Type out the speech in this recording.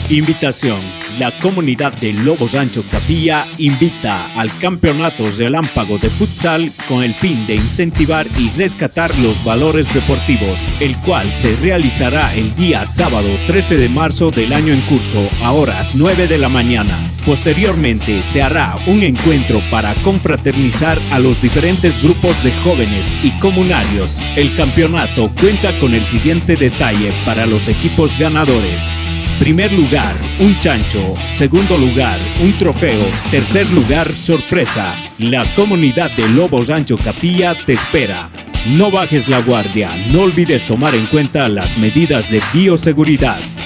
Invitación. La comunidad de Lobos Rancho Capilla invita al Campeonato Relámpago de Futsal con el fin de incentivar y rescatar los valores deportivos, el cual se realizará el día sábado 13 de marzo del año en curso a horas 9 de la mañana. Posteriormente se hará un encuentro para confraternizar a los diferentes grupos de jóvenes y comunarios. El campeonato cuenta con el siguiente detalle para los equipos ganadores. Primer lugar, un chancho. Segundo lugar, un trofeo. Tercer lugar, sorpresa. La comunidad de Lobos Rancho Capilla te espera. No bajes la guardia. No olvides tomar en cuenta las medidas de bioseguridad.